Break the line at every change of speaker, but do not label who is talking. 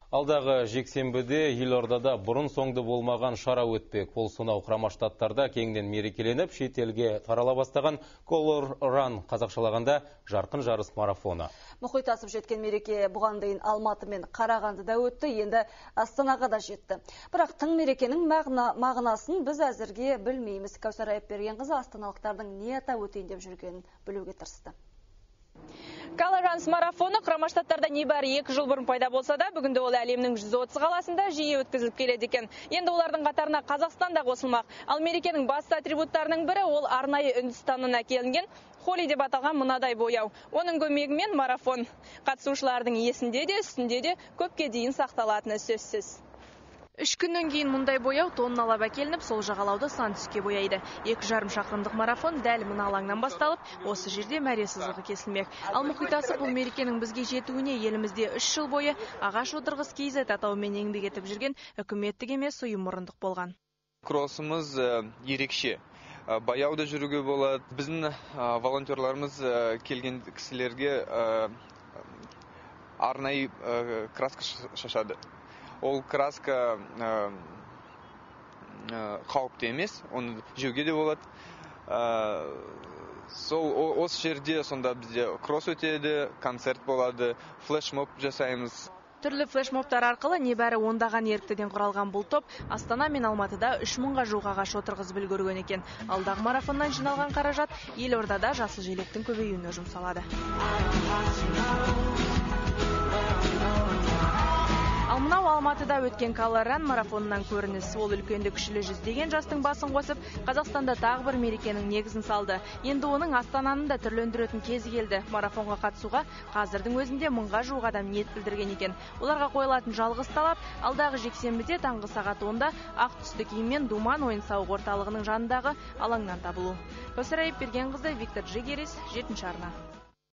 Алдағы жексенбіде елордада бұрын соңды болмаған шара өтпек. Бұл сонау Құрама Штаттарда кеңінен мерекеленіп, шетелге тарала бастаған Color Run, қазақшалағанда жарқын жарыс марафоны.
Мұхит асып жеткен мереке бұған дейін Алматы мен Қарағандыда өтті, енді Астанаға да жетті. Бірақ тың мерекенің мағынасын біз әзірге білмейміз. Кәусар Айыпбергенқызы астаналықтардың не атап өтейін деп жүргенін білуге тырысты.
Color Run марафоны Құрама Штаттарда небәрі 2 жыл бұрын пайда болса да, бүгінде ол әлемнің 130 қаласында жиі өткізіліп келеді екен. Енді олардың қатарына Қазақстан да қосылмақ. Ал мерекенің басты атрибуттарының бірі ол арнайы Үндістаннан әкелінген холи деп аталған мынадай бояу. Оның көмегімен марафон қатысушылардың есінде де, үстінде де көпке дейін сақталатыны сөзсіз. 3 күннен кейін мұндай бояу тонналап әкелініп, сол жағалауды сан түске бояйды. 2,5 шақырымдық марафон дәл мына алаңнан басталып, осы жерде мәре сызығы кесілмек. Ал Мұхит асып бұл мерекенің бізге жетуіне елімізде 3 жыл бойы ағаш отырғыз KZ атауымен еңбек етіп жүрген үкіметтік емес ұйым мұрындық болған.
Кроссымыз ерекше. Баяуда жүруге болады. Біздің волонтерларымыз келген кісілерге арнайы краска шашады. Ол краска қауіпті емес, оны жеуге де болады. Осы жерде сонда бізде кросс өтеді, концерт болады, флешмоб жасаймыз.
Түрлі флешмобтар арқылы небәрі ондаған еріктіден құралған бұл топ Астана мен Алматыда 3000-ға жуық ағаш отырғызып үлгерген екен. Алдағы марафоннан жиналған қаражат елордада жасыл желектің көбеюіне жұмсалады. Ал мынау Алматыда өткен Color Run марафонынан көрініс. Ол үлкенді кішілі жүздеген жастың басын қосып, Қазақстанда тағы бір мерекенің негізін салды. Енді оның Астананы да түрлендіретін кезі келді. Марафонға қатысуға қазірдің өзінде 1000-ға жуық адам ниет білдірген екен. Оларға қойылатын жалғыз талап алдағы жексенбіде таңғы сағат 10-да ақ түсті киіммен Думан ойын-сауық орталығының жанындағы алаңнан табылу. Кәусар Айыпбергенқызы, Виктор Жигерис, 7 арна.